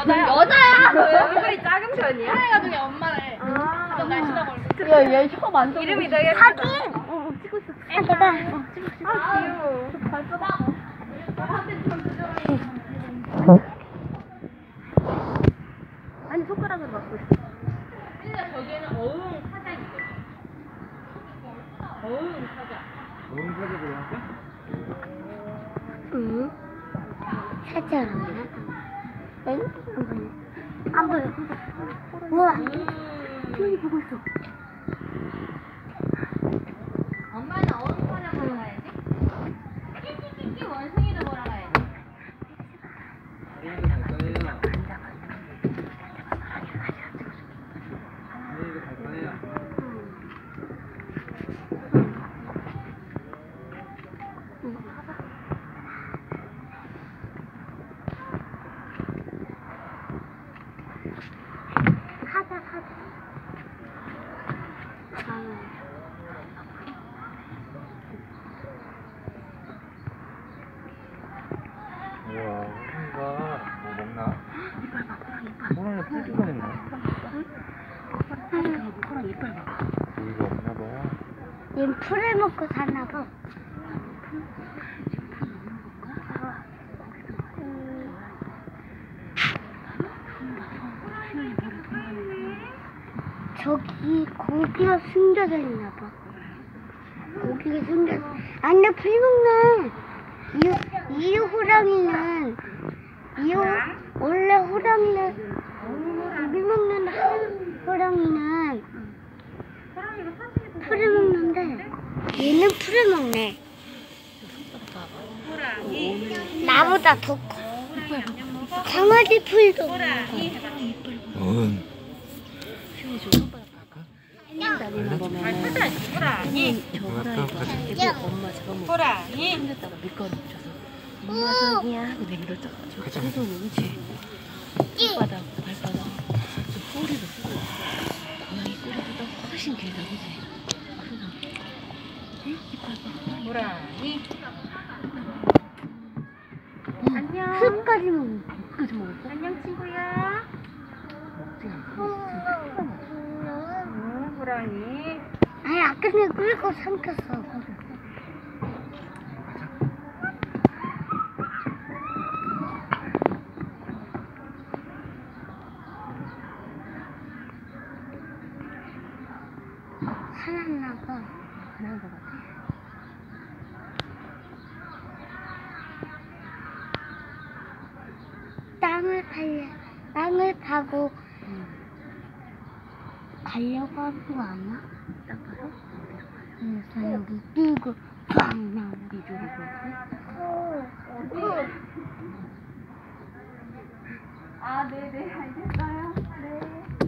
여자야. 여자야. 얼굴이 작은 편이야? 호랑이가 중에 엄마래. 좀 날씬하고 얼굴. 야얘 혀 만져. 이름이 되게 사진. 찍고 있어. 제발. 찍고 있어. 아 귀여워. 아니 손가락으로 막고 있어. 근데 저기에는 어흥 사자 있거든. 어흥 사자. 어흥 사자 보여줄까? 응. 사자라고. 응? 안 보여. 우와. 저기 보고 있어. 엄마는 어흥 사자 보러 가야지. 끼끼끼끼 원숭이도 보러 가야지. 얘네도 갈 거예요. 얘네도 갈 거예요. 우와, 호랑이가 뭐 먹나? 이빨 봐, 호랑이 이빨. 호랑이가 뿔뿔 거린다. 호랑이 이빨 봐. 여기가 없나 봐. 얘는 풀을 먹고 사나 봐. 저기 고기가 숨겨져 있나 봐. 고기가 숨겨져. 아니야, 풀 먹네. 이 호랑이는 원래 호랑이는 고기 먹는 호랑이는 풀을 먹는데 얘는 풀을 먹네. 나보다 더 커. 강아지 풀도 먹어. 어흥. 다니는 보면 호랑이. 저 호랑이가 애고 엄마 잡아먹고 호랑이. 손에다가 밀가루 묻혀서 엄마 저기야 하고 내밀었죠. 저 손은 그치? 손바닥, 발바닥 저 꼬리도 쓰고 고양이 꼬리보다 훨씬 길다 그치? 호랑이. 안녕. 흙까지 먹어. 끝까지 먹었어? 안녕 친구야. 호랑이. 아니, 아까 내가 끌고 삼켰어. 화났나 봐. 화난 거 같아. 땅을 파고 가려고 하는 거 아니야? 딱 봐서 그래서 여기 뛰고 꽝 나오고. 이쪽이 아 네네 알겠어요. 네.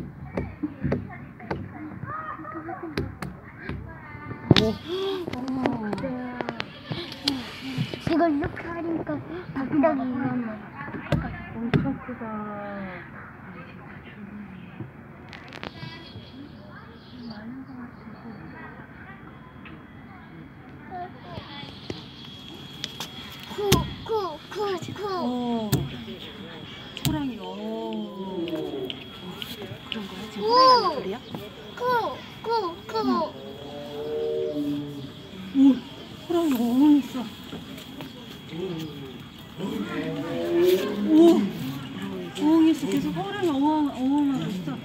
이걸 이렇게 하니까 갑자기 일어나. 엄청 크다. 쿠. 호랑이, 그런 거야? 지금 호랑이가 소리야? 쿠. 오, 호랑이 어흥 있어. 오, 어흥 있어. 계속 호랑이 어흥하고 있어.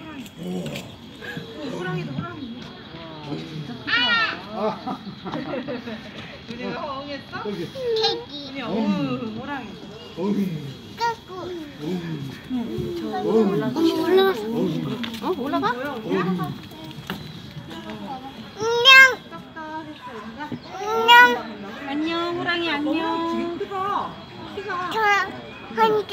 호랑이도 호랑이. 진짜 크다. 우리 왜 허웅했어? 케이크. 어흥 호랑이. 어흥. 까꾸. 저 올라갔어. 올라가? 어흥. 안녕. 안녕, 호랑이 안녕. 저랑 하니까